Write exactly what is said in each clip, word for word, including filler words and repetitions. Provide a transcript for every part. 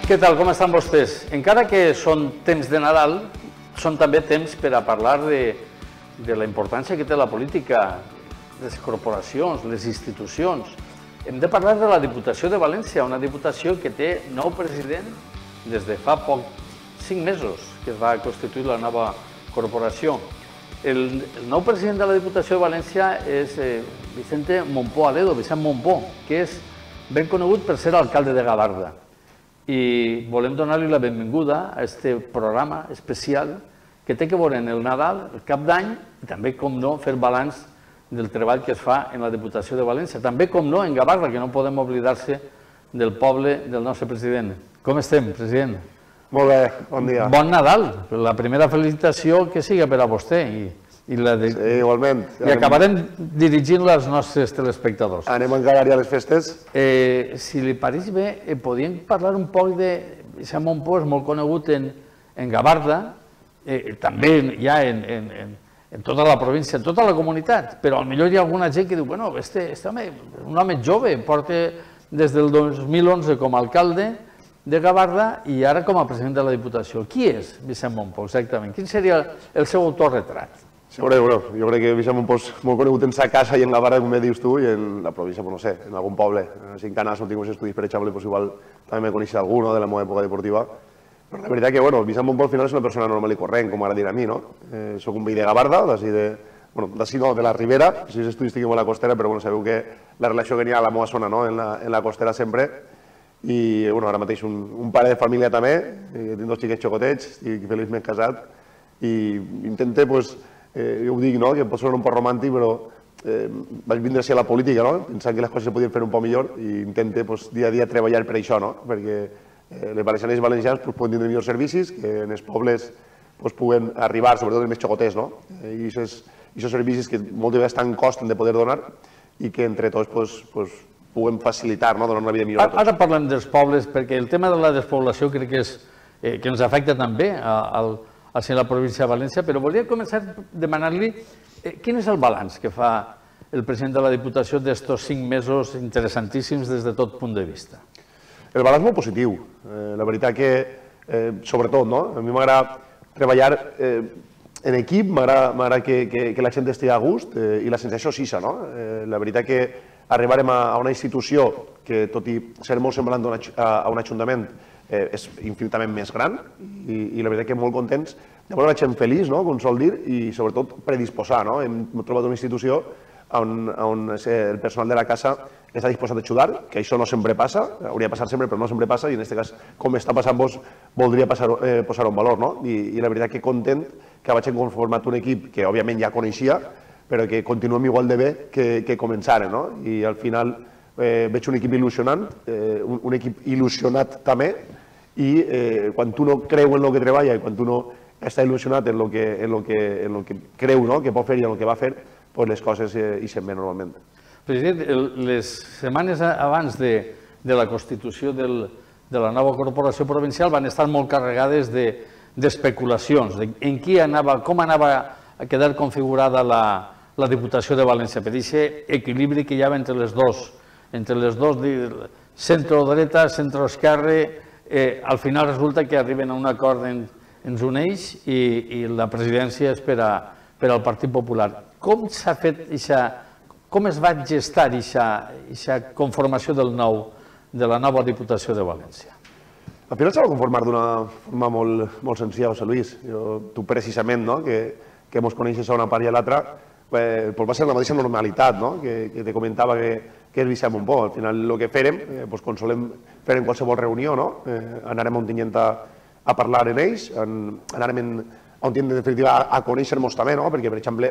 Què tal, com estan vostès? Encara que són temps de Nadal, són també temps per a parlar de, de la importància que té la política, les corporacions, les institucions. Hem de parlar de la Diputació de València, una diputació que té nou president des de fa poc, cinc mesos, que es va constituir la nova corporació. El, el nou president de la Diputació de València és eh, Vicente Mompó Aledo, Vicent Mompó, que és ben conegut per ser alcalde de Gavarda. I volem donar-li la benvinguda a aquest programa especial que té que veure en el Nadal, el Cap d'Any, i també, com no, fer balanç del treball que es fa en la Diputació de València. També, com no, en Gavarda, que no podem oblidar-se del poble del nostre president. Com estem, president? Molt bé, bon dia. Bon Nadal. La primera felicitació que siga per a vostè. I, i la de... Sí, igualment. I acabarem dirigint-la als nostres telespectadors. Anem encara a les festes. Eh, si li pareix bé, eh, podríem parlar un poc de... Vicent Mompó és molt conegut en, en Gavarda, eh, també ja en, en, en, en tota la província, en tota la comunitat, però potser hi ha alguna gent que diu, bueno, este, este home, un home jove, porta des del dos mil onze com a alcalde de Gavarda i ara com a president de la Diputació. Qui és Vicent Mompó, exactament? Quin seria el seu autorretrat? Segure, bueno, jo crec que Vicent Mompó és molt conegut en sa casa i en Gavarda, com bé dius tu, i en la província, no sé, en algun poble. A Cincanas no tinc uns estudis, per exemple, doncs igual també me coneixia algú, no?, de la meva època deportiva. Però la veritat que, bueno, Vicent Mompó al final és una persona normal i corrent, com ara dir a mi, no? Eh, soc un veí de Gavarda, d'ací de... Bueno, d'ací no, de la Ribera, si els estudis tinguem a la costera, però bueno, sabeu que la relació que n'hi ha a la meva zona, no?, en la, en la costera sempre. I, bueno, ara mateix un, un pare de família també, i tinc dos xiquets xocotets, estic feliçment casat, i intente, doncs, Eh, jo ho dic, no?, que pot sonar un poc romàntic, però eh, vaig vindre a la política, no?, pensant que les coses se podien fer un poc millor i intente pues, dia a dia treballar per això, no?, perquè eh, les valencianes i valencians pues, poden tindre millors servicis, que en els pobles pues, puguen arribar, sobretot els més xocoters, no?, eh, i aquests servicis que moltes vegades tant costen de poder donar i que entre tots pues, pues, puguem facilitar, no?, donar una vida millor a tots. Ara parlem dels pobles, perquè el tema de la despoblació crec que, és, eh, que ens afecta també al a la província de València, però volia començar demanant-li eh, quin és el balanç que fa el president de la Diputació d'estos cinc mesos interessantíssims des de tot punt de vista. El balanç molt positiu. Eh, la veritat que, eh, sobretot, no? A mi m'agrada treballar eh, en equip, m'agrada que, que, que la gent estigui a gust eh, i la sensació és això, no? Eh, la veritat que arribarem a, a una institució que, tot i ser molt semblant a, a un ajuntament, eh, és infinitament més gran i, i la veritat que molt contents de veure la gent feliç, no?, com sol dir, i sobretot predisposar, no? Hem trobat una institució on, on el personal de la casa està disposat a ajudar, que això no sempre passa, hauria de passar sempre, però no sempre passa, i en aquest cas, com està passant vos, voldria posar-ho eh, posar en valor, no? I, i la veritat que content que vaig conformat un equip que òbviament ja coneixia, però que continuem igual de bé que, que començaren, no? I al final eh, veig un equip il·lusionant, eh, un, un equip il·lusionat també, i eh, quan tu no creu en el que treballa i quan tu no està il·lusionat en el que, en el que, en el que creu, no?, que pot fer i en el que va fer, pues les coses eh, hi se'n bé normalment. President, el, les setmanes abans de, de la constitució del, de la nova corporació provincial van estar molt carregades d'especulacions, de, de en qui anava, com anava a quedar configurada la, la Diputació de València, per aquest equilibri que hi havia entre les dos, entre les dos, centro-dreta, centro-esquerra. Eh, al final resulta que arriben a un acord en, ens uneix i, i la presidència és per, a, per al Partit Popular. Com s'ha fet ixa, com es va gestar aquesta conformació del nou, de la nova Diputació de València? Al final s'ha de conformar d'una forma molt, molt senzilla, José Luis. Jo, tu precisament, no?, que, que mos coneixes a una part i a l'altra, eh, pues va ser la mateixa normalitat, no?, que, que te comentava que, que és Vicent Mompó. Al final el que farem, eh, pues, com solem fer en qualsevol reunió, no?, eh, anarem on tinguem a, a parlar en ells, en, anarem en, on tinguem en definitiva a, a conèixer-nos també, no?, perquè, per exemple,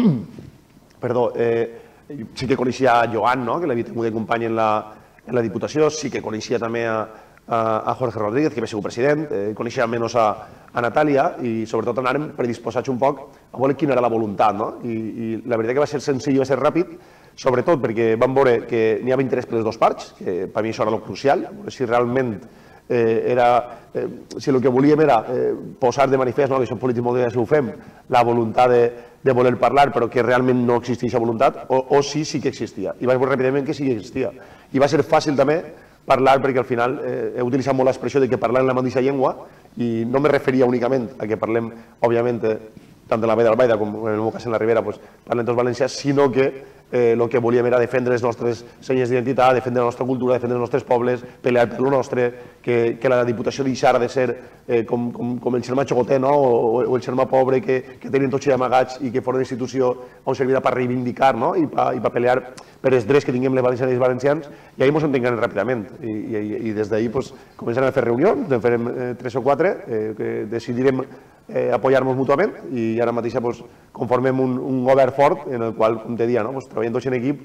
perdó, eh, sí que coneixia a Joan, no?, que l'havia tingut de company en la, en la Diputació, sí que coneixia també a, a, a Jorge Rodríguez, que va ser president, eh, coneixia menys a, a Natàlia i sobretot anàrem predisposats un poc a veure quina era la voluntat, no?, I, i la veritat que va ser senzill i va ser ràpid, sobretot perquè vam veure que n'hi havia interès per les dues parts, que per mi això era el crucial, si realment eh, era, eh, si el que volíem era eh, posar de manifest, no?, que som polítics molt vegades ho fem, la voluntat de, de voler parlar, però que realment no existia aquesta voluntat, o, o sí, sí que existia. I vaig veure ràpidament que sí que existia. I va ser fàcil també parlar, perquè al final he utilitzat molt l'expressió de que parlem la mateixa llengua i no me referia únicament a que parlem, òbviament, tant de la Badia d'Albaida com en el meu cas en la Ribera, parlem tots valencians, sinó que el que volíem era defendre les nostres senyes d'identitat, defendre la nostra cultura, defendre els nostres pobles, pelear per lo nostre, que la Diputació deixara de ser com el germà xocoter o el germà pobre que tenien tots amagats i que fos una institució on servirà per reivindicar i per pelear per els drets que tinguem les valencianes i els valencians, i ahir ens entenguem ràpidament. I des d'ahir començarem a fer reunions, en farem tres o quatre, que decidirem apoyar-nos mútuament i ara mateix conformem un govern fort en el qual, com te dia, treballem tots en equip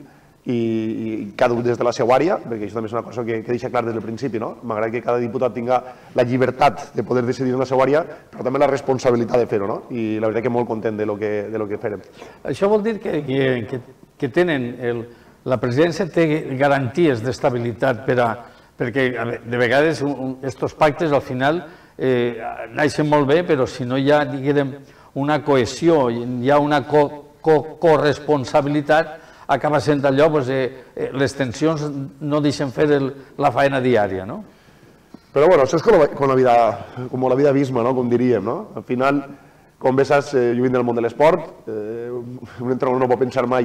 i cada un des de la seva àrea, perquè això també és una cosa que deixa clar des del principi. M'agrada que cada diputat tinga la llibertat de poder decidir en la seva àrea, però també la responsabilitat de fer-ho, i la veritat que molt content de lo que farem. Això vol dir que tenen, la presidència té garanties d'estabilitat perquè de vegades aquests pactes al final naixen molt bé, però si no hi ha una cohesió, hi ha una corresponsabilitat, acaba sent allò, les tensions no deixen fer la feina diària. Però bueno, això és com la vida abisma, com diríem. Al final, com bé saps, jo vinc del món de l'esport, un entrenador no pot pensar mai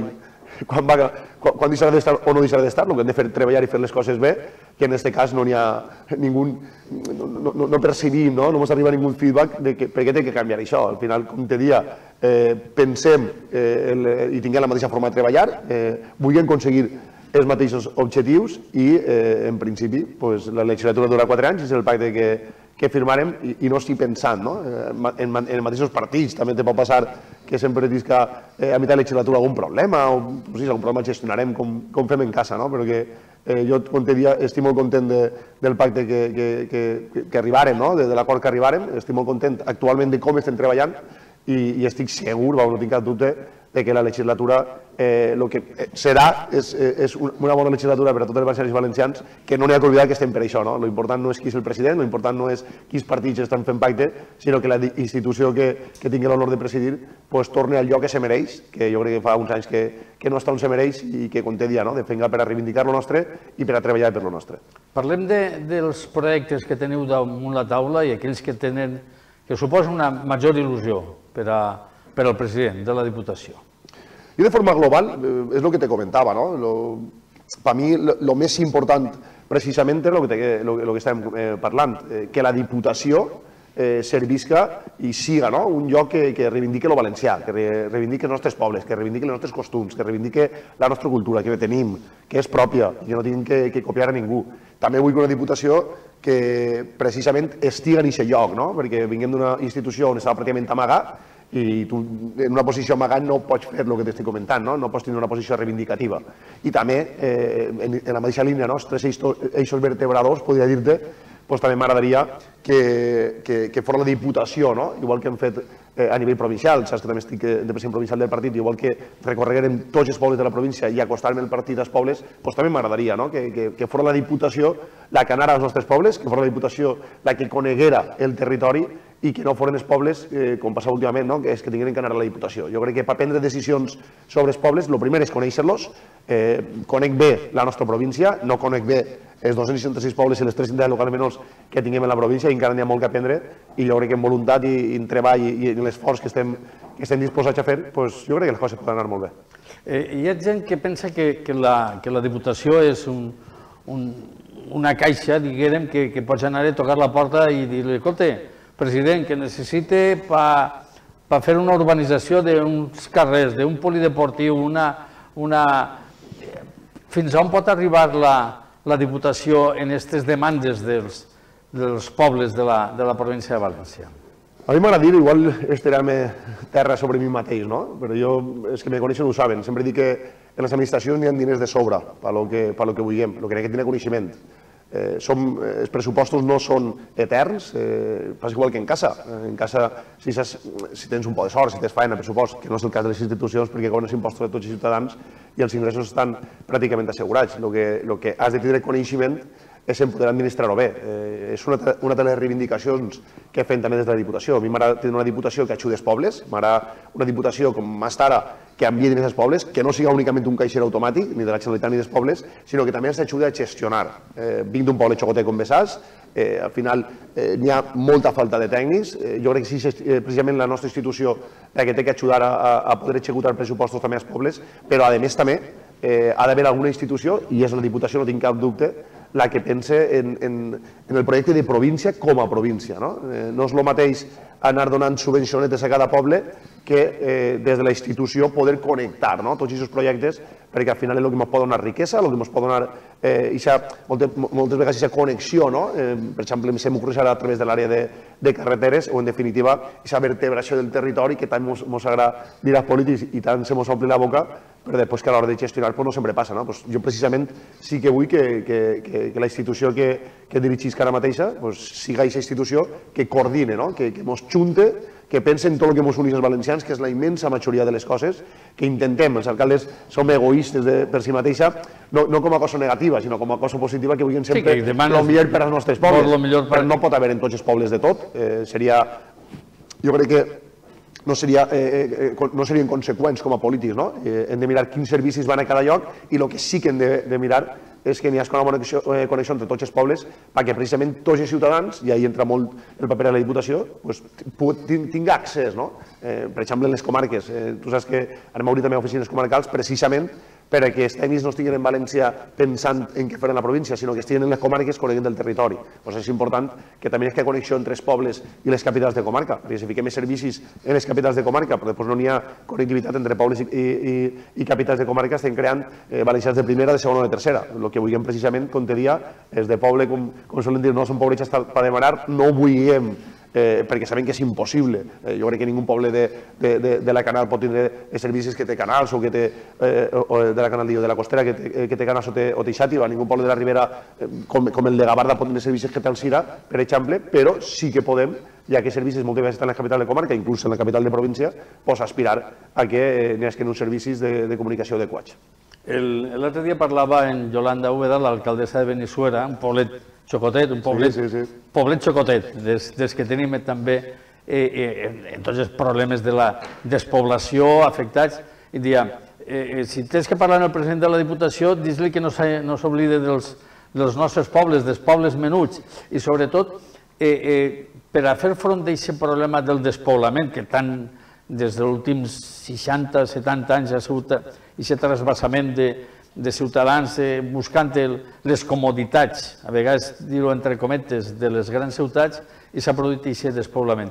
quan deixarà d'estar o no deixarà d'estar, el que hem de fer és treballar i fer les coses bé, que en aquest cas no n'hi ha ningú, no percebim, no ens arriba ningú feedback de per què té que canviar això. Al final, com te dia, pensem i tinguem la mateixa forma de treballar, vulguem aconseguir els mateixos objectius i, en principi, la legislatura dura quatre anys, és el pacte que firmarem i no estic pensant en els mateixos partits. També te pot passar que sempre dius que a mitjà de legislatura algun problema o algun problema gestionarem com fem en casa, però que jo, com te dia, estic molt content del pacte que arribarem, de l'acord que arribarem, estic molt content actualment de com estem treballant i estic segur, no tinc cap dubte, que la legislatura el que serà és una bona legislatura per a tots els valencians i valencians, que no n'hi ha que oblidar que estem per això. L'important no és qui és el president, l'important no és quins partits estan fent pacte, sinó que la institució que tingui l'honor de presidir torni al lloc que se mereix, que jo crec que fa uns anys que no està on se mereix i que, com te dia, defenga per a reivindicar lo nostre i per a treballar per lo nostre. Parlem dels projectes que teniu damunt la taula i aquells que tenen, que suposen una major il·lusió per a per al president de la Diputació. I de forma global, és el que te comentava, per mi el més important precisament és el que estem parlant, que la Diputació servisca i siga un lloc que reivindiqui el valencià, que reivindiqui els nostres pobles, que reivindiqui els nostres costums, que reivindiqui la nostra cultura, que tenim, que és pròpia, que no tinguem que copiar a ningú. També vull que una Diputació que precisament estiga en aquest lloc, perquè vinguem d'una institució on estava pràcticament amagat i tu en una posició amagat no pots fer el que t'estic comentant, no pots tenir una posició reivindicativa. I també, en la mateixa línia, els tres eixos vertebradors, podria dir-te, també m'agradaria que fos la Diputació, igual que hem fet a nivell provincial, saps que també estic de president provincial del partit, igual que recorreguem tots els pobles de la província i acostar-me el partit als pobles, també m'agradaria que fos la Diputació la que anara als nostres pobles, que fos la Diputació la que coneguera el territori i que no foren els pobles, com passava últimament, que és que tinguin que anar a la Diputació. Jo crec que per prendre decisions sobre els pobles, el primer és conèixer-los, conec bé la nostra província, no conec bé els dos-cents seixanta-sis pobles i les tres entitats locals menors que tinguem en la província i encara n'hi ha molt que aprendre i jo crec que en voluntat i en treball i en l'esforç que estem disposats a fer, jo crec que les coses poden anar molt bé. Hi ha gent que pensa que la Diputació és una caixa, diguem, que pots anar a tocar la porta i dir-li, escolta, president, que necessite per fer una urbanització d'uns carrers, d'un polideportiu, una... Fins on pot arribar la Diputació en aquestes demandes dels pobles de la província de València? A mi m'agrada dir, igual estirarme terra sobre mi mateix, no? Però jo, els que me coneixen ho saben, sempre dic que en les administracions n'hi ha diners de sobre per lo que vulguem, el que n'hi ha que tenir coneixement. Els pressupostos no són eterns, passa igual que en casa. En casa, si tens un poc de sort, si tens feina, pressupost, que no és el cas de les institucions, perquè cobren els impostos de tots els ciutadans i els ingressos estan pràcticament assegurats. El que has de tenir coneixement és en poder administrar-ho bé. És una de les reivindicacions que fem també des de la Diputació. A mi m'agrada tenir una Diputació que ajudi els pobles, m'agrada una Diputació com està ara, que envia diners als pobles, que no siga únicament un caixer automàtic, ni de la Generalitat ni dels pobles, sinó que també ens ajudi a gestionar. Vinc d'un poble xocotet com Bessàs, al final n'hi ha molta falta de tècnics. Jo crec que sí, precisament la nostra institució la que té que ajudar a poder executar pressupostos també als pobles, però a més també ha d'haver alguna institució, i és la Diputació, no tinc cap dubte, la que pense en el projecte de província com a província. No és el mateix anar donant subvencionetes a cada poble que des de la institució poder connectar tots aquests projectes, perquè al final és el que ens pot donar riquesa, el que ens pot donar moltes vegades aquesta connexió, per exemple, se m'ocorreix ara a través de l'àrea de carreteres, o en definitiva, aquesta vertebració del territori que tant ens agrada dir als polítics i tant se ens ompli la boca, però després que a l'hora de gestionar no sempre passa. Jo precisament sí que vull que la institució que dirigisc ara mateixa siga aquesta institució que coordine, que ens junte, que pense en tot el que ens uneix els valencians, que és la immensa majoria de les coses, que intentem, els alcaldes som egoistes per si mateixa, no com a cosa negativa, sinó com a cosa positiva, que vulguin sempre el millor per als nostres pobles. Però no pot haver en tots els pobles de tot. Seria, jo crec que no serien conseqüents com a polítics, no? Hem de mirar quins servicis van a cada lloc i el que sí que hem de mirar és que n'hi hagi una bona connexió entre tots els pobles perquè precisament tots els ciutadans, i ahí entra molt el paper de la Diputació, tinguin accés. Per exemple, en les comarques. Tu saps que anem a obrir també oficines comarcals precisament perquè els tècnics no estiguin en València pensant en què faran la província, sinó que estiguin en les comarques coneguent el territori. És important que també hi hagi connexió entre els pobles i les capitals de comarca, perquè si fiquem més servicis en les capitals de comarca, però després no n'hi ha connectivitat entre pobles i capitals de comarca, estem creant valencians de primera, de segona o de tercera. El que vulguem precisament, com te dia, és de poble, com solen dir, no són pobretges per demanar, no ho vulguem, perquè sabem que és impossible. Jo crec que ningú poble de la Canal pot tindre els servicis que té Canals o de la Canal de la Costera que té Canals o té Xàtiva. Ningú poble de la Ribera com el de Gavarda pot tenir servicis que té el Cira, per exemple, però sí que podem, ja que servicis moltes vegades estan en la capital de comarca, inclús en la capital de província, aspirar a que n'hi hagi uns servicis de comunicació adequats. L'altre dia parlava en Yolanda Úbeda, l'alcaldessa de Benissuera, un poblet xocotet, un poblet xocotet, des que tenim també en tots els problemes de la despoblació afectats, i dia, si tens que parlar amb el president de la Diputació, dis-li que no s'oblide dels nostres pobles, dels pobles menuts, i sobretot per a fer front a aquest problema del despoblament, que tant des dels últims seixanta setanta anys ha sigut aquest trasbassament de ciutadans buscant les comoditats, a vegades dir-ho entre cometes, de les grans ciutats, i s'ha produït aquest despoblament.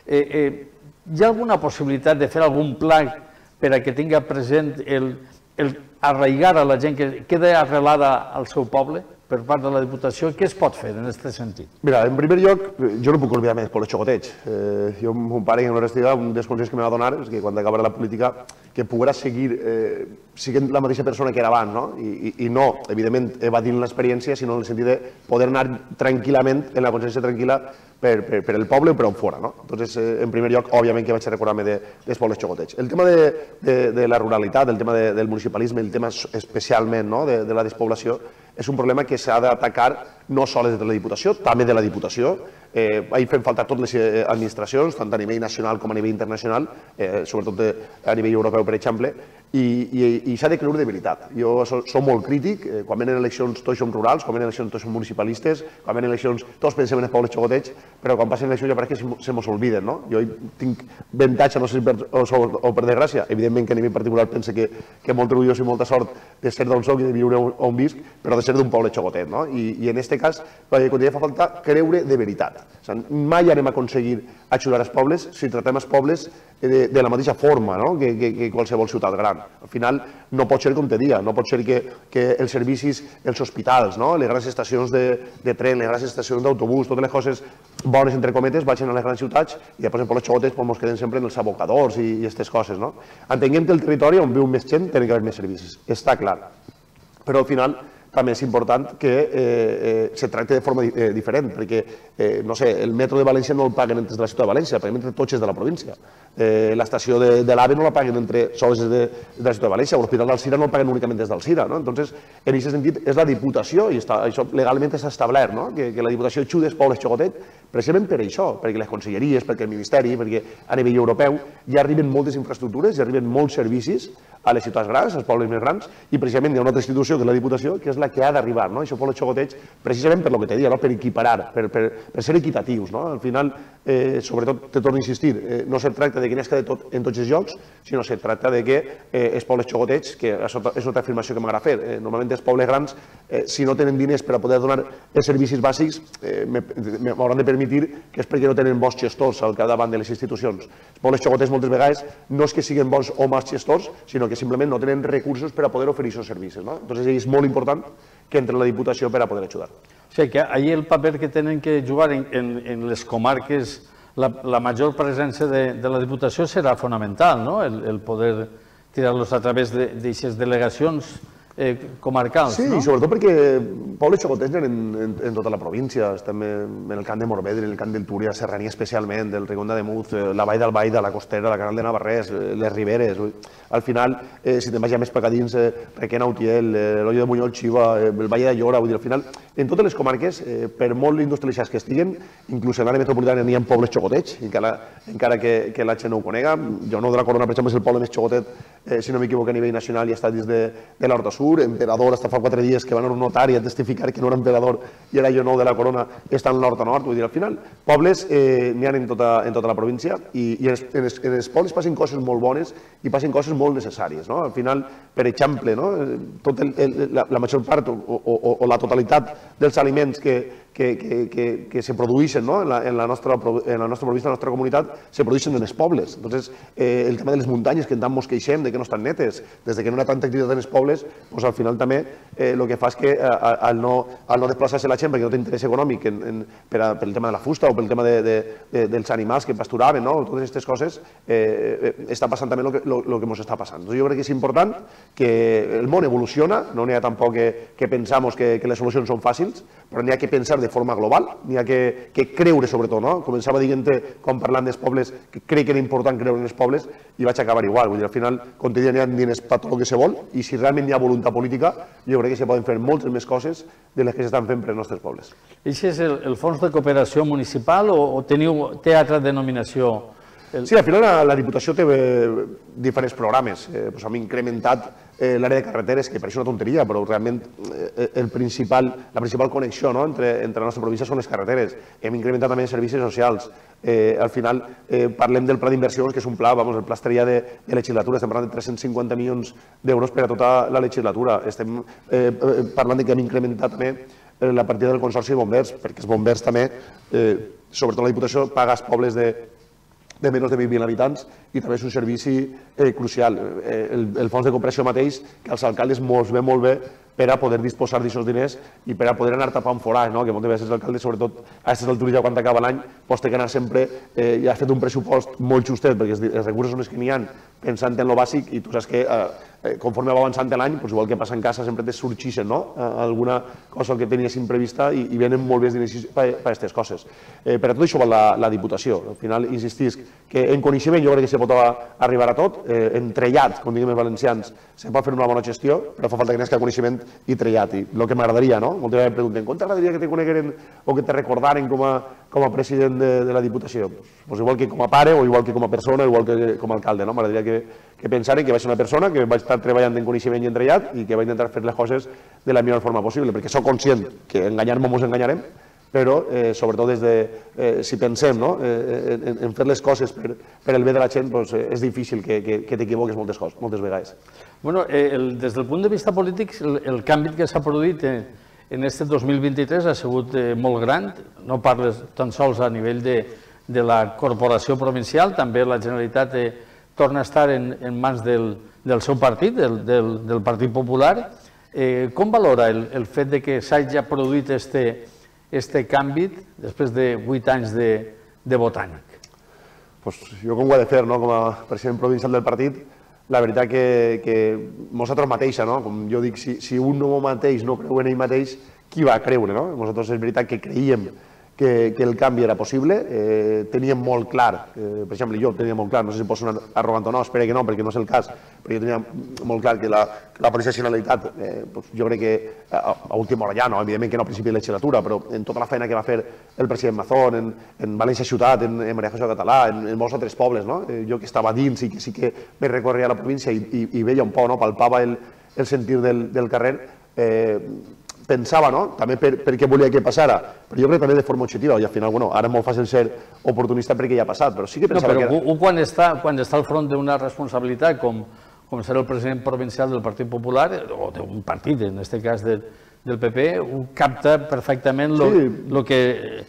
Hi ha alguna possibilitat de fer algun pla per a que tinga present el arraigar a la gent que queda arrelada al seu poble per part de la Diputació? Què es pot fer en aquest sentit? Mira, en primer lloc, jo no puc oblidar més pobles xocotets. Jo, mon pare, en l'honestitat, un dels consells que me va donar és que quan acabara la política que poguera seguir sent la mateixa persona que era abans, no? I no, evidentment, evadint l'experiència, sinó en el sentit de poder anar tranquil·lament, en la consciència tranquil·la, per el poble o per on fora, no? Entonces, en primer lloc, òbviament que vaig a recordar-me dels pobles xocotets. El tema de la ruralitat, el tema del municipalisme, el tema especialment de la despoblació, és un problema que s'ha d'atacar no sols des de la Diputació, també de la Diputació. Ahí fem falta totes les administracions, tant a nivell nacional com a nivell internacional, sobretot a nivell europeu, per exemple, i s'ha de creure de veritat. Jo som molt crític, quan venen eleccions tots som rurals, quan venen eleccions tots som municipalistes, quan venen eleccions tots pensem en els pobles xocotets, però quan passen eleccions ja pareix que se mos obliden, no? Jo tinc avantatge, no sé si o per desgràcia, evidentment que a nivell particular pense que molt orgullós i molta sort de ser d'on soc i de viure on visc, però de ser d'un poble xocotet, no? I en aquest cas, quan ja fa falta creure de veritat. Mai anem a aconseguir ajudar els pobles si tratem els pobles de la mateixa forma que qualsevol ciutat gran. Al final no pot ser com te dia, no pot ser que els servicis, els hospitals, les grans estacions de tren, les grans estacions d'autobús, totes les coses bones, entre cometes, vagin a les grans ciutats i després en pobles xocotes ens quedem sempre en els abocadors i aquestes coses. Entenguem que el territori on viu més gent té que haver més servicis, està clar. Però al final també és important que se tracti de forma diferent, perquè, no sé, el metro de València no el paguen entre la ciutat de València, el paguen entre tots els de la província. L'estació de l'AVE no la paguen entre sols de la ciutat de València, o l'Hospital d'Alzira no el paguen únicament des d'Alzira. Entonces, en aquest sentit, és la Diputació, i això legalment s'ha establert, que la Diputació ajuda els pobles xocotets, precisament per això, perquè les conselleries, perquè el Ministeri, perquè a nivell europeu ja arriben moltes infraestructures, ja arriben molts servicis a les ciutats grans, als pobles més grans, i precisament hi ha una altra institució, que és la Diputació, que és la que ha d'arribar, no? Això pobles xocotets, precisament per lo que te deia, per equiparar, per ser equitatius. Al final, sobretot, te torno a insistir, no se tracta de que n'hi ha de tot en tots els llocs, sinó se tracta de que els pobles xocotets, que és una altra afirmació que m'agrada fer, normalment els pobles grans, si no tenen diners per a poder donar els servicis bàsics, m'hauran de permetre que és perquè no tenen bons gestors al capdavant de les institucions. Els pobles xocotets moltes vegades no és que siguin bons o mals gestors, sinó que simplement no tenen recursos per a poder oferir aquests servicis. Entonces és molt important que entre la Diputació per a poder ajudar. O sigui que ahí el paper que tenen que jugar en les comarques, la major presència de la Diputació serà fonamental, no? El poder tirar-los a través d'aquestes delegacions comarcals. Sí, i sobretot perquè pobles xocotets en tota la província, estem en el camp de Morvedre, en el camp del Túria, Serrania especialment, el Rigonda de Muz, la Vall d'Albaida, la Costera, la Canal de Navarrés, les Riberes. Al final, si te'n vas ja més per dins, Requena, Utiel, l'Olla de Bunyol, Xiva, el Valle de Llora, vull dir, al final, en totes les comarques, per molt industrialitzats que estiguen, inclús en l'àrea metropolitana n'hi ha pobles xocotets, encara que la gent no ho conega. Llonou de la Corona, per exemple, és el poble més xocotet, si no m'equivoco, a nivell nacional, i està dins de l'Horta Sur. Emperador, hasta fa quatre dies que van a un notari a testificar que no era emperador i era Llonou de la Corona, està en l'Horta Nord. Vull dir, al final, pobles n'hi ha en tota la província i en els pobles passen coses molt bones i passen coses molt necessàries. Al final, per exemple, la major part o la totalitat dels aliments que se produeixen en la nostra província, en la nostra comunitat, se produeixen en els pobles. Entonces, el tema de les muntanyes, que tant mos queixem de que no estan netes, des de que no hi ha tanta activitat en els pobles, al final també el que fa és que al no desplaçar-se la gent perquè no té interès econòmic pel tema de la fusta o pel tema dels animals que pasturaven, totes aquestes coses, està passant també el que ens està passant. Jo crec que és important que el món evoluciona, no n'hi ha tampoc que pensem que les solucions són fàcils, però n'hi ha que pensar de forma global, n'hi ha que creure sobretot, no? Començava dient-te, quan parlant dels pobles, que crec que era important creure en els pobles i vaig acabar igual. Vull dir, al final, com te diuen, n'hi ha diners per tot el que se vol i si realment hi ha voluntat política, jo crec que se poden fer moltes més coses de les que s'estan fent per als nostres pobles. Això és el Fons de Cooperació Municipal o té altra denominació? Sí, al final la Diputació té diferents programes. Hem incrementat l'àrea de carreteres, que pareix una tonteria, però realment la principal connexió entre la nostra província són les carreteres. Hem incrementat també servicis socials. Al final parlem del pla d'inversions, que és un pla, el pla estrella de legislatura, estem parlant de tres-cents cinquanta milions d'euros per a tota la legislatura. Estem parlant que hem incrementat també la partida del Consorci de Bombers, perquè els bombers també, sobretot la Diputació, paga als pobles de de menys de vint mil habitants i també és un servici crucial. El fons de cooperació mateix, que als alcaldes mos ve molt bé per a poder disposar d'aquests diners i per a poder anar tapant forats, que moltes vegades l'alcalde, sobretot a aquestes altures ja quan acaba l'any, té que anar sempre, ja ha fet un pressupost molt justet, perquè els recursos són els que n'hi ha, pensant en el bàsic, i tu saps que conforme va avançant l'any, igual que passa en casa, sempre te sorgeixen alguna cosa que tenies imprevista i venen molt bé els diners per a aquestes coses. Per a tot això va la Diputació. Al final, insistisc que en coneixement jo crec que se pot arribar a tot, en trellat, com diguem els valencians, se pot fer una bona gestió, però fa falta que n'hi hagi coneixement i trellat. I el que m'agradaria, no? Moltes vegades em pregunten, com t'agradaria que te conegueren o que te recordaren com a president de la Diputació? Doncs igual que com a pare o igual que com a persona o igual que com a alcalde, no? M'agradaria que pensaren que vaig ser una persona que vaig estar treballant en coneixement i en trellat i que vaig intentar fer les coses de la millor forma possible, perquè soc conscient que enganyar-me ens enganyarem, però sobretot des de, si pensem en fer les coses per el bé de la gent, és difícil que t'equivoques moltes vegades. Des del punt de vista polític, el canvi que s'ha produït en aquest dos mil vint-i-tres ha sigut molt gran, no parles tan sols a nivell de la corporació provincial, també la Generalitat torna a estar en mans del seu partit, del Partit Popular. Com valora el fet que s'hagi produït aquest canvi després de vuit anys de botànic? Jo com ho he de fer, com a president provincial del partit, la veritat que, que nosaltres mateixa, no? Com jo dic, si, si un no mateix no creu en ell mateix, qui va creure, no? Nosaltres és veritat que creiem que, que el canvi era possible, eh, teníem molt clar, eh, per exemple, jo tenia molt clar, no sé si pot sonar arrogant o no, espero que no, perquè no és el cas, però jo tenia molt clar que la, la professionalitat, eh, doncs jo crec que a, a última hora ja, no, evidentment que no a principi de legislatura, però en tota la feina que va fer el president Mazón, en, en València Ciutat, en, en Maria José Català, en, en molts altres pobles, no? Eh, jo que estava dins i que sí que me recorria la província i, i, i veia un poc, no? Palpava el, el sentir del, del carrer, eh, pensava, no? També per, per què volia que passara, però jo crec també de forma objectiva, i al final, bueno, ara és molt fàcil ser oportunista perquè ja ha passat, però sí que pensava no, però que... Un quan està, quan està al front d'una responsabilitat, com, com ser el president provincial del Partit Popular, o d'un partit, en aquest cas de, del P P, ho capta perfectament lo, sí. lo que...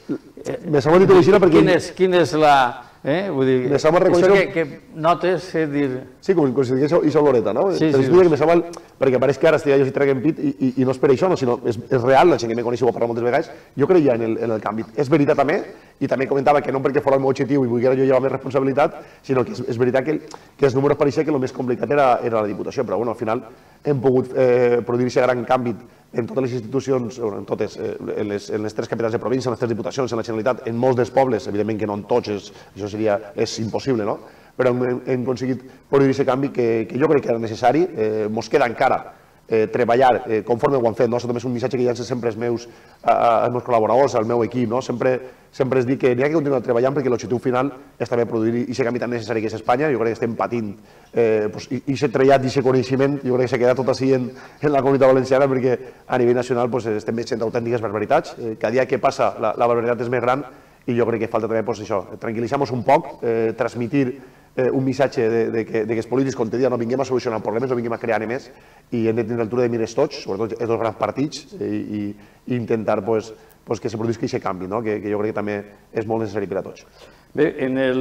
Eh, me sembla dir-ho així perquè... Quin és, quin és la... Eh? Vull dir, me sembla això que, que notes, eh, dir... Sí, com si digués Iso Loreta, no? Sí, però sí, sí. Que me sembla, perquè pareix que ara estic jo si trec en pit i, i, i no és per això, no, sinó és, és real, la gent que me coneix ho ha parlat moltes vegades, jo creia en el, en el canvi. És veritat també, i també comentava que no perquè fos el meu objectiu i volguera jo llevar més responsabilitat, sinó que és, és veritat que, que els números pareixia que el més complicat era, era la Diputació, però bueno, al final hem pogut eh, produir aquest gran canvi en totes les institucions, en totes, en les, en les tres capitals de província, en les tres diputacions, en la Generalitat, en molts dels pobles, evidentment que no en tots, és, això seria, és impossible, no? Però hem, hem aconseguit produir aquest canvi que, que jo crec que era necessari, eh, mos queda encara eh, treballar eh, conforme ho han fet, no? Això també és un missatge que llanço sempre als meus, als meus col·laboradors, al meu equip, no? Sempre, sempre es dic que n'hi ha que continuar treballant perquè l'objectiu final és també produir aquest canvi tan necessari que és Espanya. Jo crec que estem patint eh, pues, i aquest trellat i aquest coneixement, jo crec que s'ha quedat tot així en, en la Comunitat Valenciana perquè a nivell nacional pues, estem veient autèntiques barbaritats. Eh, cada dia que passa la, la barbaritat és més gran i jo crec que falta també pues, això, tranquil·litzar-nos un poc, eh, transmitir eh, un missatge de, de, que, de que els polítics, com te dia, no vinguem a solucionar problemes, no vinguem a crear més i hem de tenir l'altura de mires tots, sobretot els dos grans partits, i, i, i intentar pues, pues, que se produïsca aquest canvi, no? que, que jo crec que també és molt necessari per a tots. Bé, en el,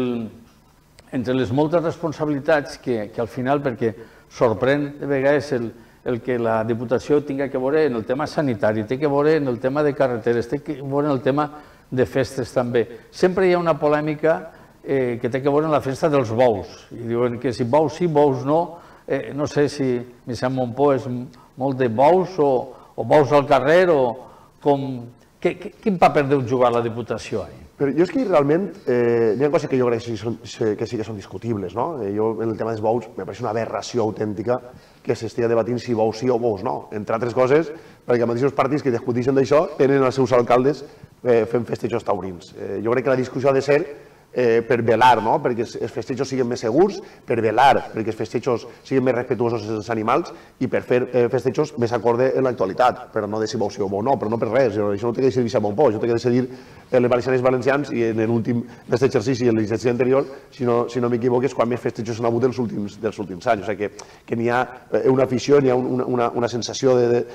entre les moltes responsabilitats que, que al final, perquè sorprèn de vegades el, el que la Diputació tinga que veure en el tema sanitari, té que veure en el tema de carreteres, té que veure en el tema de festes també. Sempre hi ha una polèmica eh, que té que veure en la festa dels bous. I diuen que si bous sí, bous no. Eh, no sé si Vicent Montpó és molt de bous o, o bous al carrer o com... Que, que, quin paper deu jugar la Diputació ahí? Però jo és que realment eh, hi ha coses que jo crec que sí, són, que sí que són discutibles, no? Eh, jo en el tema dels bous me pareix una aberració autèntica que s'estigui debatint si bous sí o bous no. Entre altres coses, perquè els mateixos partits que discuteixen d'això tenen els seus alcaldes eh, fent festejos taurins. Eh, jo crec que la discussió ha de ser eh, per velar, no? Perquè els festejos siguin més segurs, per velar perquè els festejos siguin més respetuosos amb els animals i per fer eh, festejos més acorde en l'actualitat, però no de si bou sí o bou no, però no per res, això no té que decidir Vicent Montpó, això té que decidir els valencians i valencians i en l'últim d'aquest exercici i en l'exercici anterior, si no, si no m'equivoco, és quan més festejos s'han hagut dels últims, dels últims anys, o sigui que, que n'hi ha una afició, n'hi ha una, una, una sensació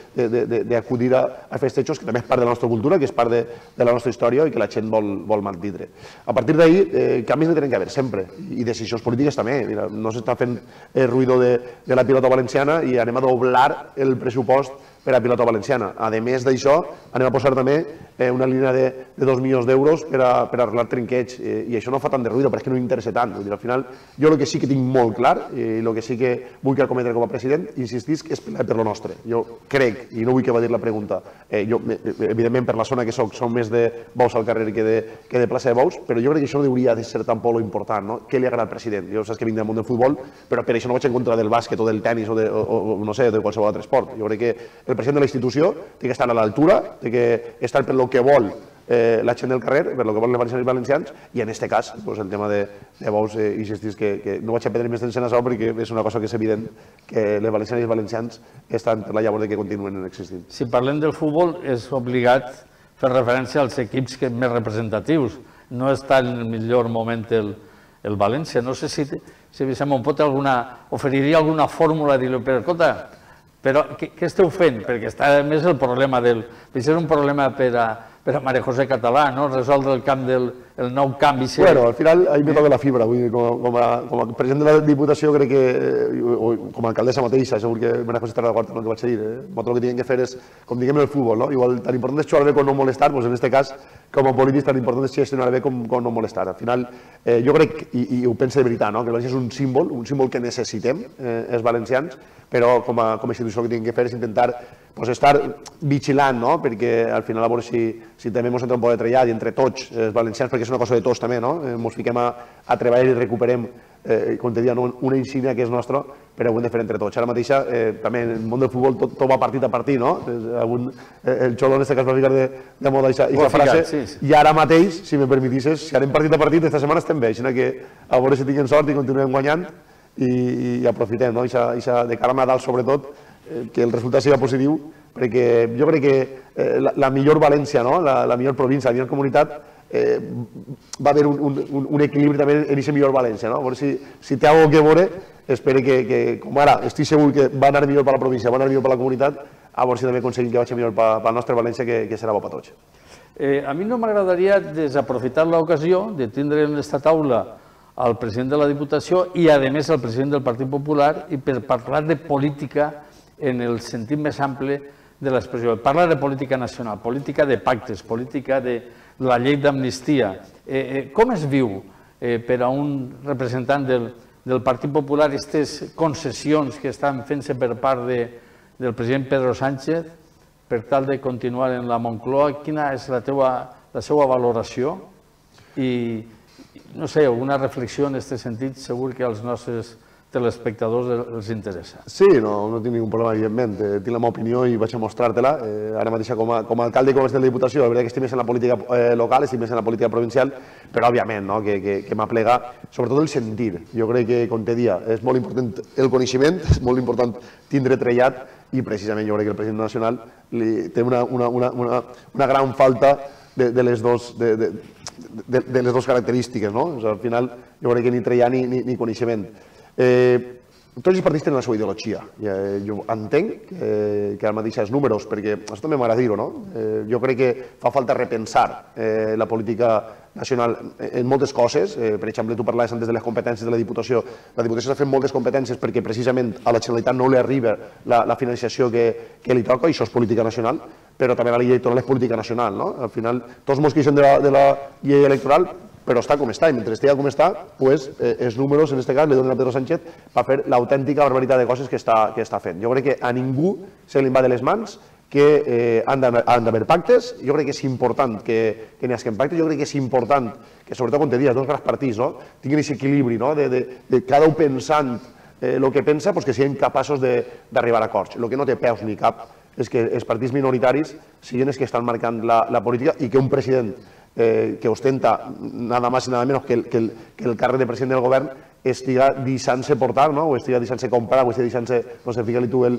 d'acudir a, a festejos que també és part de la nostra cultura, que és part de, de la nostra història i que la gent vol, vol mantindre. A partir d'ahir, eh, canvis no tenen que haver sempre, i decisions polítiques també. Mira, no s'està fent eh, ruïdo de, de la pilota valenciana i anem a doblar el pressupost per a pilota valenciana. A més d'això, anem a posar també eh, una línia de, de dos milions d'euros per, a, per a arreglar trinquets, eh, i això no fa tant de ruïdo, però és que no m'interessa tant. Vull dir, al final, jo el que sí que tinc molt clar, i el que sí que vull que cometre com a president, insistis que és per lo nostre. Jo crec, i no vull que va dir la pregunta, eh, jo, evidentment, per la zona que soc, som més de bous al carrer que de, que de plaça de bous, però jo crec que això no hauria de ser tampoc lo important, no? Què li agrada al president? Jo saps que vinc del món del futbol, però per això no vaig en contra del bàsquet o del tennis o, de, o, o no sé, de qualsevol altre esport. Jo crec que el president de la institució té que estar a l'altura, té que estar per lo que vol eh, la gent del carrer, per lo que volen els valencians i valencians, i en aquest cas, pues, el tema de, de bous, eh, insistís que, que no vaig a perdre més temps en això perquè és una cosa que és evident que les valencianes i els valencians estan per la llavor de que continuen existint. Si parlem del futbol, és obligat fer referència als equips que més representatius. No està en el millor moment el, el València. No sé si, si Vicent Montpó alguna, oferiria alguna fórmula, dir-li, però escolta, però què, què esteu fent? Perquè està més el problema del... És un problema per a, per a Maria José Català, no? Resoldre el camp del, el nou canvi... Bueno, al final, ahí me toca la fibra. Com a president de la Diputació, crec que, com a alcaldessa mateixa, segur que me n'has estar d'acord amb el que vaig a dir. Nosaltres el que tenim que fer és, com diguem en el futbol, igual tan important és jugar bé com no molestar, doncs en aquest cas, com a polítics, tan important és gestionar bé com no molestar. Al final, jo crec, i ho penso de veritat, que el València és un símbol, un símbol que necessitem, els valencians, però com a institució el que tenim que fer és intentar estar vigilant, perquè al final a veure si també ens entrem un poc de trellat i entre tots els valencians, perquè és una cosa de tots també, ens fiquem a treballar i recuperem, com te deia, una insígnia que és nostra, però ho hem de fer entre tots. Ara mateix, també en el món del futbol tot va partit a partit, el Xolo en aquest cas va ficar de moda aquesta frase, i ara mateix, si me permetisses, si anem partit a partit, aquesta setmana estem bé, així que a veure si tinguem sort i continuem guanyant i aprofitem, de cara a Nadal sobretot, que el resultat sigui positiu, perquè jo crec que la millor València, la millor província, la millor comunitat, va haver un equilibri també en aquesta millor València. A veure si té alguna cosa que veure, espero que, com ara, estic segur que va anar millor per la província, va anar millor per la comunitat, a veure si també aconseguim que vagi millor per la nostra València, que serà bo per tots. A mi no m'agradaria desaprofitar l'ocasió de tindre en aquesta taula al president de la Diputació i, a més, al president del Partit Popular i per parlar de política en el sentit més ample de l'expressió. Parlar de política nacional, política de pactes, política de la llei d'amnistia. Com es viu per a un representant del Partit Popular aquestes concessions que estan fent-se per part del president Pedro Sánchez per tal de continuar en la Moncloa? Quina és la seva valoració? I, no sé, una reflexió en aquest sentit segur que als nostres telespectadors els interessa. Sí, no tinc ningú problema, evidentment. Tinc la meva opinió i vaig a mostrar-te-la. Ara mateix, com a alcalde i com a president de la Diputació, la veritat que estic més en la política local, estic més en la política provincial, però, òbviament, que m'aplega sobretot el sentir. Jo crec que, com te dia, és molt important el coneixement, és molt important tindre trellat i, precisament, jo crec que el president nacional té una gran falta de les dues característiques. Al final, jo crec que ni trellat ni coneixement. Tots els partits tenen la seva ideologia. Jo entenc que ara mateix els números, perquè això també m'agrada dir-ho, jo crec que fa falta repensar la política nacional en moltes coses. Per exemple, tu parlaves antes de les competències de la Diputació. La Diputació està fent moltes competències perquè precisament a la Generalitat no li arriba la financiació que li toca, i això és política nacional, però també la llei electoral és política nacional. Al final, tots ens queixem de la llei electoral, però està com està, i mentre estigui com està, els números, en aquest cas, li donen a Pedro Sánchez per fer l'autèntica barbaritat de coses que està fent. Jo crec que a ningú se li va de les mans, que han d'haver pactes. Jo crec que és important que n'hi hagi pactes. Jo crec que és important que, sobretot, com te dies, dos grans partits tinguin aquest equilibri de cada un pensant el que pensa, que siguin capaços d'arribar a acords. El que no té peus ni cap és que els partits minoritaris siguin els que estan marcant la política i que un president que ostenta nada más y nada menos que el càrrec de president del govern estiga deixant-se portar, o estiga deixant-se comprar, o estiga deixant-se, no sé, fica-li tu el,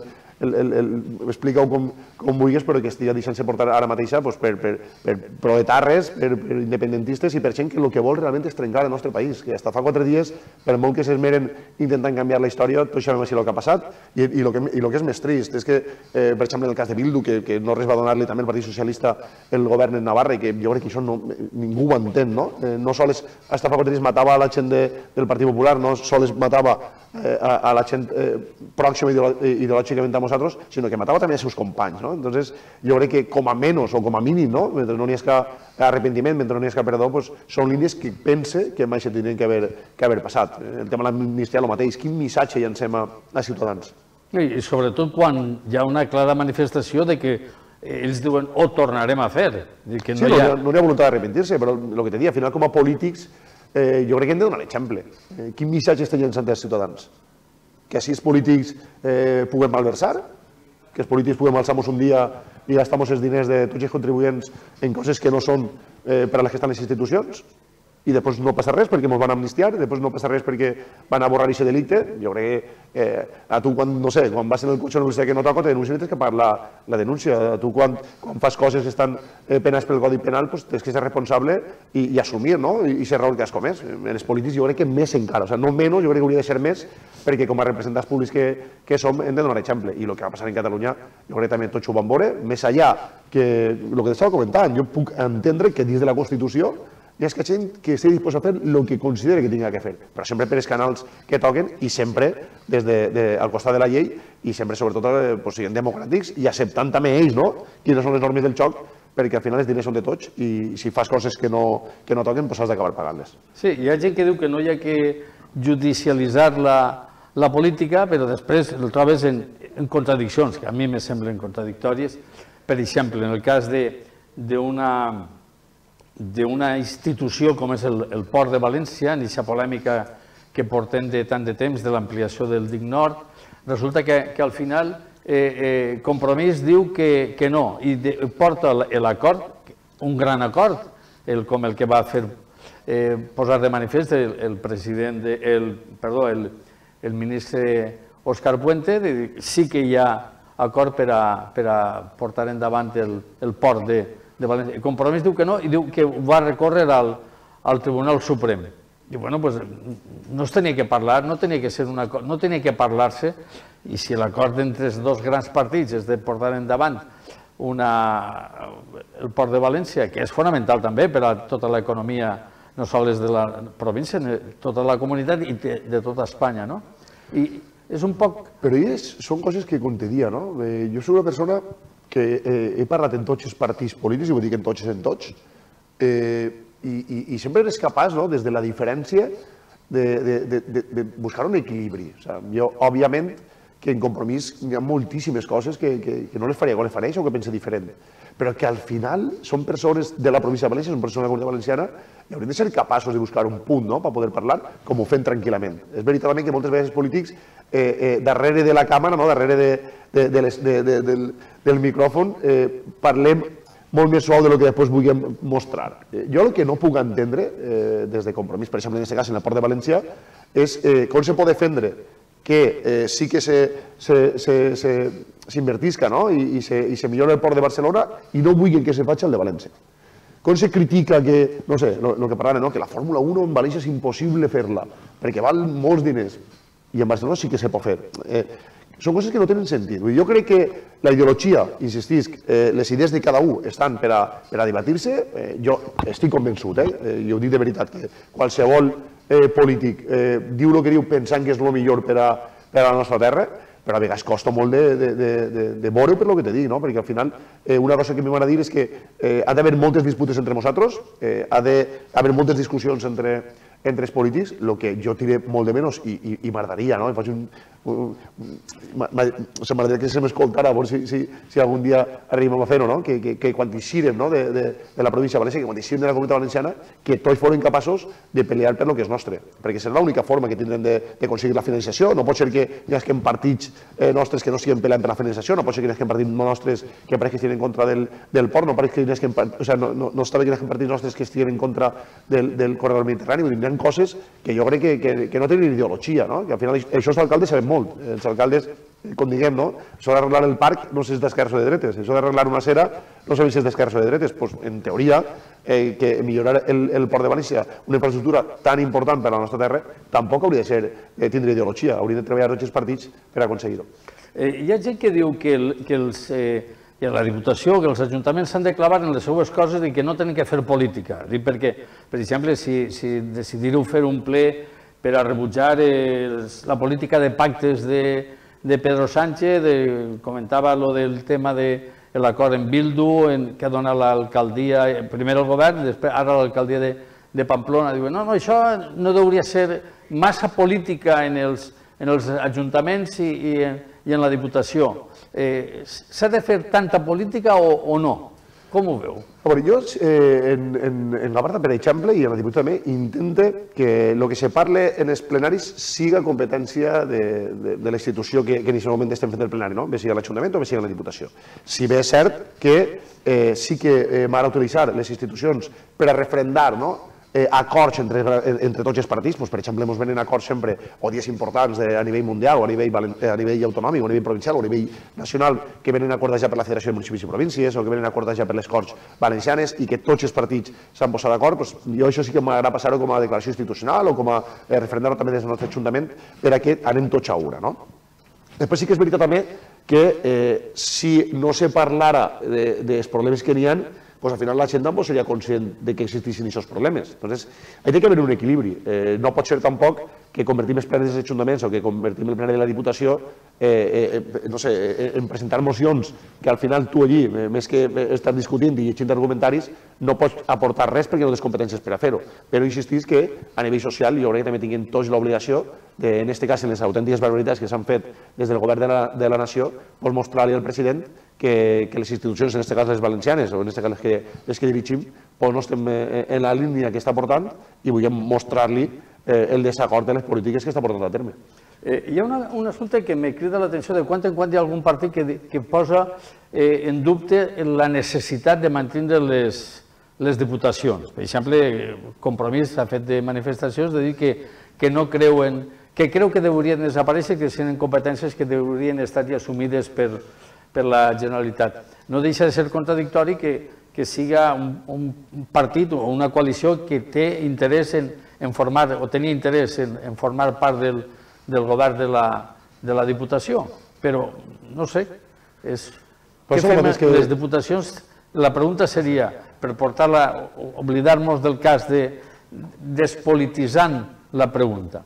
explica-ho com vulguis, però que estiga deixant-se portar ara mateixa per proletarres, per independentistes i per gent que el que vol realment és trencar el nostre país, que fins fa quatre dies, per molt que s'esmeren intentant canviar la història, tots sabem així el que ha passat, i el que és més trist és que, per exemple, en el cas de Bildu, que no res va donar-li també el Partit Socialista el govern en Navarra, i que jo crec que això ningú ho entén, no? No sols fins fa quatre dies matava la gent del Partit Popular, no sols matava a la gent pròxima ideològicament a nosaltres, sinó que matava també els seus companys. Entonces, jo crec que com a menys o com a mínim, mentre no n'hi hagi arrepentiment, mentre no n'hi hagi perdó, són línies que pense que mai se tindrien que haver passat. El tema de l'amnistia és el mateix. Quin missatge llancem a Ciutadans? I sobretot quan hi ha una clara manifestació de que ells diuen ho tornarem a fer. Sí, no hi ha voluntat d'arrepentir-se, però el que te dic, al final com a polítics jo crec que hem de donar l'exemple. Quin missatge estem llançant als ciutadans? Que així els polítics puguem malversar? Que els polítics puguem alçar-nos un dia i gastar-nos els diners de tots els contribuents en coses que no són per a les que estan les institucions? I després no passa res perquè ens van amnistiar, després no passa res perquè van a borrar aquest delicte. Jo crec que a tu, quan, no sé, quan vas en el cotxe a la universitat que no toca, te denuncien i tens que pagar la denúncia. A tu, quan fas coses que estan penades pel Codi Penal, tens que ser responsable i assumir aquest error que has comès. En els polítics jo crec que més encara, no menys, jo crec que hauria de ser més, perquè com a representants públics que som hem de donar exemple. I el que va passar en Catalunya, jo crec que també tots ho van veure, més enllà que el que t'estava comentant, jo puc entendre que dins de la Constitució hi ha gent que estigui dispost a fer el que considera que tingui que fer, però sempre per els canals que toquen i sempre des del costat de la llei i sempre, sobretot, siguent democràtics i acceptant també ells quines són les normes del joc, perquè al final els diners són de tots i si fas coses que no toquen, has d'acabar pagant-les. Sí, hi ha gent que diu que no hi ha que judicialitzar la política, però després el trobes en contradiccions, que a mi me semblen contradictòries. Per exemple, en el cas d'una institució com és el Port de València, en aquesta polèmica que portem de tant de temps de l'ampliació del Dic Nord, resulta que al final Compromís diu que no i porta l'acord, un gran acord, com el que va fer posar de manifest el president, perdó, el ministre Òscar Puente, de dir sí que hi ha acord per a portar endavant el port de València. Compromís diu que no i diu que va recórrer al Tribunal Suprem. I bueno, doncs no es tenia que parlar, no tenia que ser una cosa, no tenia que parlar-se, i si l'acord entre els dos grans partits és de portar endavant el port de València, que és fonamental també per a tota l'economia, no sols de la província, de tota la comunitat i de tota Espanya, no? I és un poc... Però són coses que, com te dia, no? Jo soc una persona que he parlat en tots els partits polítics, i vull dir que en tots és en tots, i sempre eres capaç, des de la diferència, de buscar un equilibri. Jo, òbviament, que en Compromís hi ha moltíssimes coses que no les faria com les fareix o que pensa diferent, però que al final són persones de la província de València, són persones de la comunitat valenciana i haurem de ser capaços de buscar un punt per poder parlar com ho fem tranquil·lament. És veritat que moltes vegades els polítics, darrere de la càmera, darrere del micròfon, parlem molt més suau del que després vulguem mostrar. Jo el que no puc entendre des de Compromís, per exemple, en aquest cas en el Port de València, és com se pot defendre que sí que s'invertisca i se millora el Port de Barcelona i no vulguin que se faci el de València. Com se critica que, no sé, el que parlaven, que la Fórmula uno en València és impossible fer-la, perquè val molts diners, i en Barcelona sí que se pot fer. Són coses que no tenen sentit. Jo crec que la ideologia, insistisc, les idees de cada un estan per a debatir-se. Jo estic convençut, i ho dic de veritat, que qualsevol polític diu el que diu pensant que és el millor per a la nostra terra, però a vegades costa molt de veure per el que te dic, perquè al final una cosa que m'agrada dir és que ha d'haver moltes disputes entre nosaltres, ha d'haver moltes discussions entre els polítics, el que jo tiré molt de menys i m'agradaria, no? M'agradaria que se m'escoltara, a veure si algun dia arribem a fer-ho, no? Que quan eixirem de la província de València, que quan eixirem de la comunitat valenciana, que tots foren capaços de pelear per el que és nostre, perquè serà l'única forma que tindrem d'aconseguir la financiació. No pot ser que hi hagi partits nostres que no siguen peleant per la financiació, no pot ser que hi hagi partits nostres que pareix que estiguin en contra del port, no pareix que hi hagi partits nostres que estiguin en contra del corredor mediterrani. Vull dir, hi ha coses que jo crec que no tenen ideologia, que al final això els alcaldes saben molt. Els alcaldes, com diguem, això d'arreglar el parc no sé si és d'esquerres o de dretes, això d'arreglar una acera no sabem si és d'esquerres o de dretes. En teoria, que millorar el Port de València, una infraestructura tan important per a la nostra terra, tampoc hauria de tindre ideologia, haurien de treballar tots els partits per aconseguir-ho. Hi ha gent que diu que els... que la Diputació, que els ajuntaments s'han de clavar en les seues coses i que no tenen que fer política. Perquè, per exemple, si decidireu fer un ple per a rebutjar la política de pactes de Pedro Sánchez, comentava el tema de l'acord en Bildu, que dona l'alcaldia, primer el govern, després ara l'alcaldia de Pamplona. Diuen, no, no, això no hauria ser massa política en els ajuntaments i en la Diputació. S'ha de fer tanta política o no? Com ho veu? Jo, en Gavarda, per exemple, i en la Diputació també, intento que el que se parle en els plenaris siga competència de la institució que en aquest moment estem fent el plenari, bé sigui l'Ajuntament o bé sigui la Diputació. Si bé és cert que sí que m'agrada utilitzar les institucions per a refrendar acords entre tots els partits, per exemple, ens venen acords sempre o dies importants a nivell mundial o a nivell autonòmic o a nivell provincial o a nivell nacional que venen acordats ja per la Federació de Municipis i Províncies o que venen acordats ja per les Corts Valencianes i que tots els partits s'han posat d'acord. Jo això sí que m'agrada passar-ho com a declaració institucional o com a refrendar-ho també des del nostre Ajuntament per a que anem tots a una. Després sí que és veritat també que si no se parlara dels problemes que n'hi ha, pues al final la gent tampoc seria conscient de que existissin aquests problemes. Entonces, hay que haver un equilibri. Eh, no pot ser tampoc que convertim els plenes dels ajuntaments o que convertim el plenari de la Diputació eh, eh, no sé, en presentar mocions que al final tu allí, eh, més que estar discutint i llegint argumentaris, no pots aportar res perquè no tens competències per a fer-ho. Però insistís que a nivell social jo crec que també tinguem tots l'obligació de, en aquest cas, en les autèntiques barbaritats que s'han fet des del govern de la, de la nació, pues mostrar-li al president que, que les institucions, en aquest cas les valencianes o en aquest cas les que, les que dirigim, pues no estem en la línia que està portant i volem mostrar-li eh, el desacord de les polítiques que està portant a terme. Eh, hi ha una, un assumpte que me crida l'atenció de quan en quan hi ha algun partit que, que posa eh, en dubte la necessitat de mantenir les, les diputacions. Per exemple, Compromís ha fet de manifestacions de dir que, que no creuen, que creu que haurien desaparèixer, que tenen competències que haurien estat ja assumides per, per la Generalitat. No deixa de ser contradictori que, que siga un, un partit o una coalició que té interès en, en formar, o tenia interès en, en formar part del, del govern de la, de la Diputació. Però, no sé, és, què fem que... les diputacions? La pregunta seria, per portar-la, oblidar-nos del cas de despolititzant la pregunta.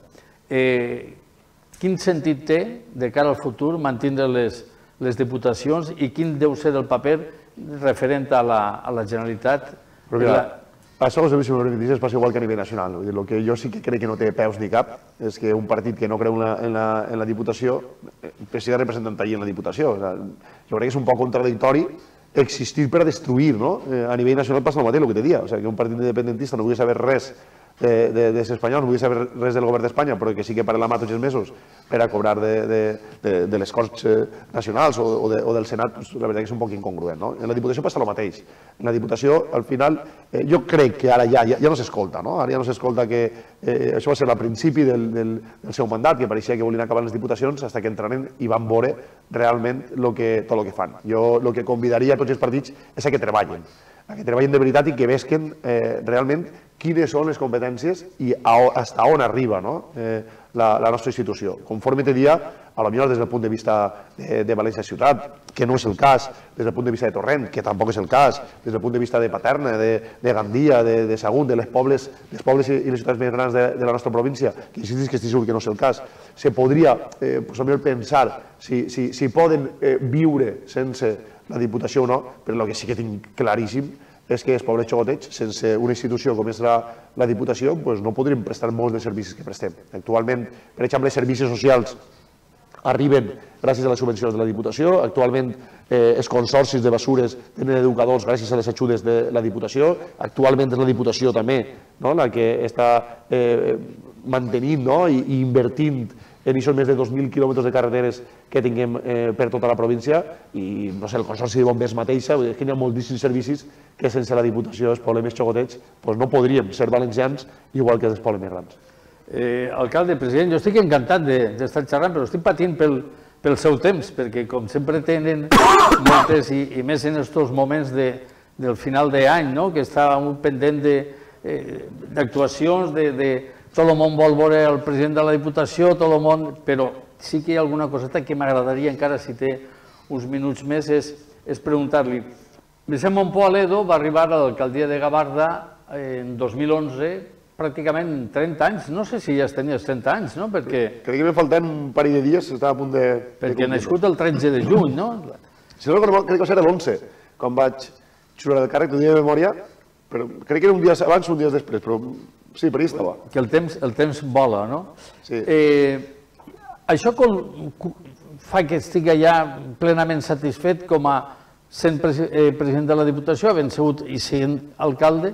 Eh, quin sentit té, de cara al futur, mantenir les, les diputacions i quin deu ser el paper referent a la, a la Generalitat? Però mira, a segons el vicepresident notícies passa igual que a nivell nacional. El que jo sí que crec que no té peus ni cap és que un partit que no creu en la, en la, en la Diputació precisa representant allí en la Diputació. O sea, jo crec que és un poc contradictori existir per a destruir, no? A nivell nacional passa el mateix, el que te dia. O sea, que un partit independentista no vulgui saber res de, de, de ser espanyol, no vull saber res del govern d'Espanya, però que sí que pare la mà tots els mesos per a cobrar de, de, de, de les Corts Nacionals o, o, de, o del Senat, pues, la veritat que és un poc incongruent. No? En la Diputació passa el mateix. En la Diputació, al final, eh, jo crec que ara ja, ja, ja no s'escolta, no? Ara ja no s'escolta que eh, això va ser al principi del, del, del seu mandat, que pareixia que volien acabar les diputacions, fins que entraren i van veure realment lo que, tot el que fan. Jo el que convidaria a tots els partits és a que treballen, a que treballen de veritat i que vesquen eh, realment quines són les competències i fins on arriba, no? eh, la, la nostra institució. Conforme te dia, a lo millor des del punt de vista de, de València Ciutat, que no és el cas, des del punt de vista de Torrent, que tampoc és el cas, des del punt de vista de Paterna, de, de Gandia, de, de Sagunt, de les pobles, les pobles i les ciutats més grans de, de la nostra província, que insistis que estic segur que no és el cas, se podria eh, pues, pensar si, si, si poden eh, viure sense la Diputació o no, però el que sí que tinc claríssim és que els pobles xocotets, sense una institució com és la, la Diputació, pues no podríem prestar molts dels servicis que prestem. Actualment, per exemple, els servicis socials arriben gràcies a les subvencions de la Diputació, actualment eh, els consorcis de basures tenen educadors gràcies a les ajudes de la Diputació, actualment és la Diputació també no? La que està eh, mantenint no? I, i invertint en aquests més de dos mil quilòmetres de carreteres que tinguem eh, per tota la província i, no sé, el Consorci de Bombers mateixa, és que hi ha moltíssims servicis que sense la Diputació, els pobles més xocotets, pues no podríem ser valencians igual que els pobles més grans. Eh, alcalde, president, jo estic encantat d'estar de, xerrant, però estic patint pel, pel seu temps, perquè com sempre tenen moltes, i, i més en aquests moments de, del final d'any, no? Que està molt pendent d'actuacions, de, de, de tot el món vol veure el president de la Diputació, tot el món, però sí que hi ha alguna coseta que m'agradaria, encara si té uns minuts més, és, és preguntar-li. Vicent Montpó Aledo va arribar a l'alcaldia de Gavarda en dos mil onze, pràcticament trenta anys, no sé si ja tenies trenta anys, no? Perquè... Crec que me falten un parell de dies, estava a punt de... Perquè ha nascut el tretze de juny, no? Si no recordo, crec que va ser l'onze, quan vaig xurar del càrrec, t'ho dia de memòria, però crec que era un dia abans o un dia després, però sí, per ahí estava. Que el temps, el temps vola, no? Sí. Eh, això com, fa que estigui ja plenament satisfet com a sent president de la Diputació, havent sigut i sent alcalde,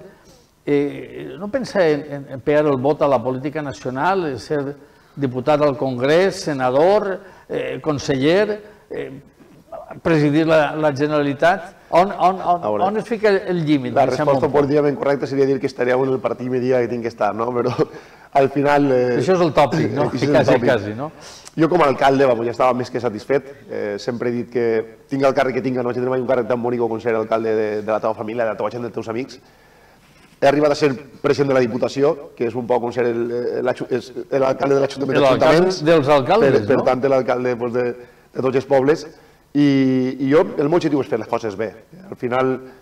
eh, no pensa en, en pegar el vot a la política nacional, ser diputat al Congrés, senador, eh, conseller, eh, presidir la, la Generalitat? On, on, on, on es fica el límit? La resposta políticament correcta seria dir que estaria en el partit media que tinc que estar, no? Però al final... Eh, això és el tòpic, no? Quasi, tòpic. quasi, no? Jo com a alcalde, vamos, ja estava més que satisfet. Eh, sempre he dit que tinc el càrrec que tinc, no vaig tenir mai un càrrec tan bonic com ser alcalde de, de la teva família, de la teva gent, dels teus amics. He arribat a ser president de la Diputació, que és un poc com ser l'alcalde de l'Ajuntament dels Ajuntaments. Dels alcaldes, per, per tant, l'alcalde pues, de, de tots els pobles. I, i jo, el meu objectiu és fer les coses bé. Al final,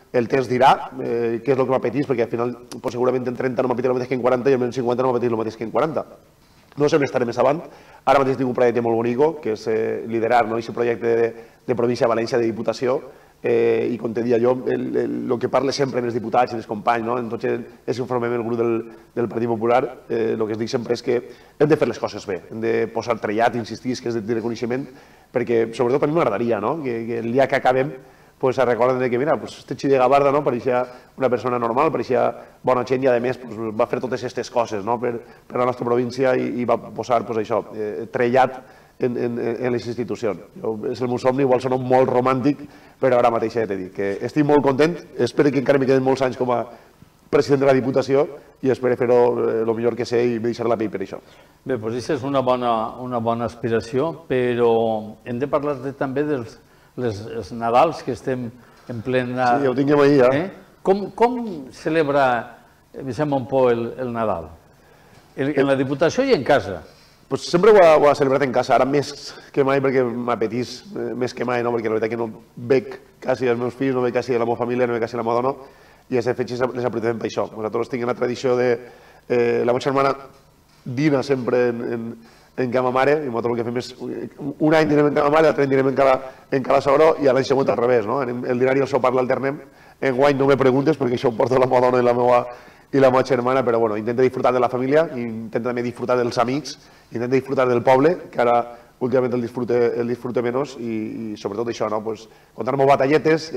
el temps dirà què és el que m'apetís, perquè al final segurament en trenta no m'apetís el mateix que en quaranta i en cinquanta no m'apetís el mateix que en quaranta. No sé on estaré més avant. Ara mateix tinc un projecte molt bonic, que és liderar aquest projecte de província de València, de Diputació, i com te dia jo, el que parle sempre en els diputats i els companys, en tots els que formem el grup del Partit Popular, el que es dic sempre és que hem de fer les coses bé, hem de posar trellat, insistir, que és de reconeixement, perquè sobretot a mi m'agradaria que el dia que acabem se recorden que, mira, este Xi de Gavarda pareixia una persona normal, pareixia bona gent i, a més, va fer totes aquestes coses per la nostra província i va posar això, trellat en les institucions. És el meu somni, igual sona molt romàntic, però ara mateix he de dir que estic molt content, espero que encara me queden molts anys com a president de la Diputació i espero fer-ho el millor que sé i me deixar la pell per això. Bé, doncs aquesta és una bona aspiració, però hem de parlar també dels els Nadals, que estem en plena... Sí, ho tinguem ahir, ja. Com celebra Vicent Montpó el Nadal? En la Diputació i en casa? Sempre ho ha celebrat en casa, ara més que mai perquè m'apetís més que mai, perquè la veritat que no veig quasi els meus fills, no veig quasi la meva família, no veig quasi la meva dona, i aquestes fetges les aprofitem per això. Nosaltres tinguem la tradició de... La meva germana dina sempre en en cama mare, i nosaltres el que fem és un any dinem en cama mare, l'altre any dinem en cala sobró i l'any següent al revés. El dinari i el sopar l'alternem. Enguany no me preguntes perquè això ho porto la meva dona i la meva germana, però bueno, intenta disfrutar de la família, intenta també disfrutar dels amics, intenta disfrutar del poble, que ara últimament el disfrute menys, i sobretot això, contar-me batalletes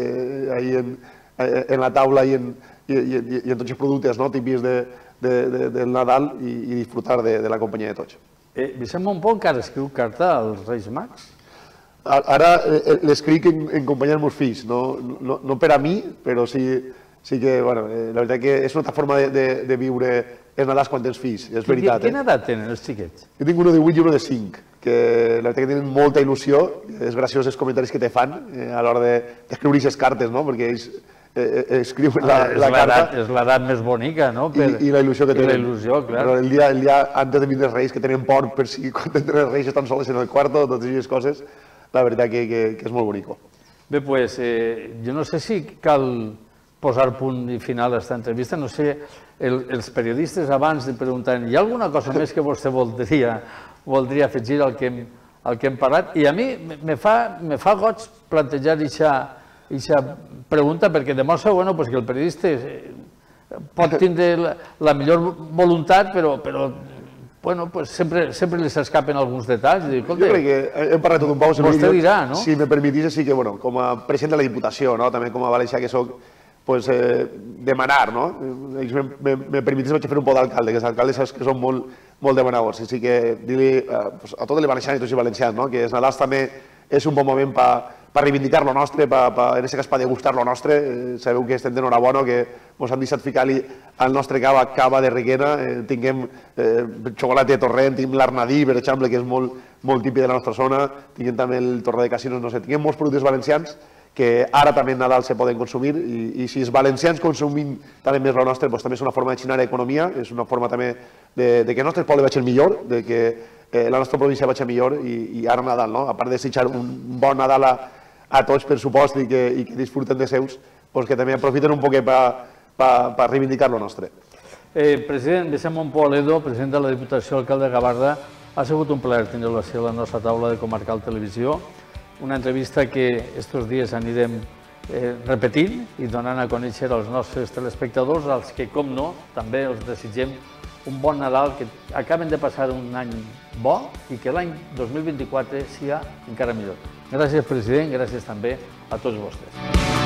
en la taula i en tots els productes típics del Nadal i disfrutar de la companyia de tots. Vicent Montpó encara escriu carta als Reis Mags? Ara l'escric en companyia dels meus fills, no per a mi, però sí que, bueno, la veritat que és una altra forma de viure els Nadals quan tens fills, és veritat. Quina edat tenen els xiquets? Jo tinc uno de vuit i uno de cinc, que la veritat que tenen molta il·lusió, és graciós els comentaris que te fan a l'hora d'escriure aquestes cartes, perquè ells escriuen la carta. És l'edat més bonica, no? I la il·lusió que tenen. I la il·lusió, clar. Però el dia antes de vindre els Reis, que tenen por per si quan entren els Reis estan sols en el quarto, totes aquestes coses, la veritat que és molt bonic. Bé, doncs, jo no sé si cal posar punt i final a aquesta entrevista, no sé, els periodistes abans de preguntar, hi ha alguna cosa més que vostè voldria afegir al que hem parlat? I a mi me fa goig plantejar aquesta pregunta perquè demostra que el periodista pot tindre la millor voluntat, però sempre li s'escapen alguns detalls. Jo crec que hem parlat tot un poc. Vostè dirà, no? Si me permetís, sí que com a president de la Diputació, també com a valencià que soc, demanar, no? Me permetís vaig fer un pot d'alcalde, que els alcaldes saps que són molt demanadors. Així que dir-li a tots els valencians i tots els valencians que els Nadals també és un bon moment per reivindicar lo nostre, en aquest cas per degustar lo nostre. Sabeu que estem d'enhorabona, que ens han deixat ficar-li al nostre cava cava de Requena, tinguem xocolata de Torrent, tinguem l'arnadí, per exemple, que és molt típic de la nostra zona, tinguem també el torró de casinos, no sé, tinguem molts productes valencians que ara també en Nadal se poden consumir, i si els valencians consumim també més el nostre, també és una forma de generar economia, és una forma també de que el nostre poble vagi millor, de que la nostra província vagi millor, i ara Nadal, a part de desitjar un bon Nadal a tots, per supost, i que disfruten de seus, que també aprofiten un poquet per reivindicar lo nostre. President Vicent Montpó Aledo, president de la Diputació, alcalde de Gavarda, ha sigut un plaer tenir-lo a la nostra taula de Comarcal Televisió, una entrevista que estos dies anirem repetint i donant a conèixer als nostres telespectadors, als que, com no, també els desitgem un bon Nadal, que acaben de passar un any bo i que l'any dos mil vint-i-quatre sigui encara millor. Gràcies, president, gràcies també a tots vostès.